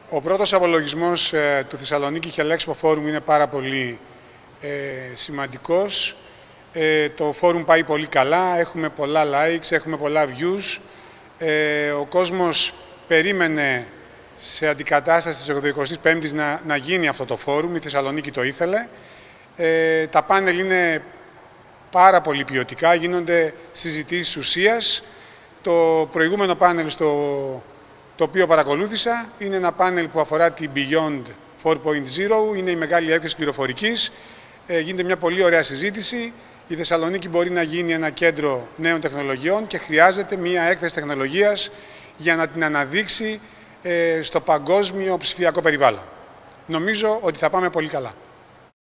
Ο πρώτος απολογισμός του Θεσσαλονίκη Hellexpo Forum είναι πάρα πολύ σημαντικός. Το forum πάει πολύ καλά, έχουμε πολλά likes, έχουμε πολλά views. Ο κόσμος περίμενε σε αντικατάσταση της 25ης να γίνει αυτό το forum, η Θεσσαλονίκη το ήθελε. Τα πάνελ είναι πάρα πολύ ποιοτικά, γίνονται συζητήσεις ουσίας. Το προηγούμενο πάνελ το οποίο παρακολούθησα είναι ένα πάνελ που αφορά την Beyond 4.0, είναι η μεγάλη έκθεση πληροφορικής. Γίνεται μια πολύ ωραία συζήτηση. Η Θεσσαλονίκη μπορεί να γίνει ένα κέντρο νέων τεχνολογιών και χρειάζεται μια έκθεση τεχνολογίας για να την αναδείξει στο παγκόσμιο ψηφιακό περιβάλλον. Νομίζω ότι θα πάμε πολύ καλά.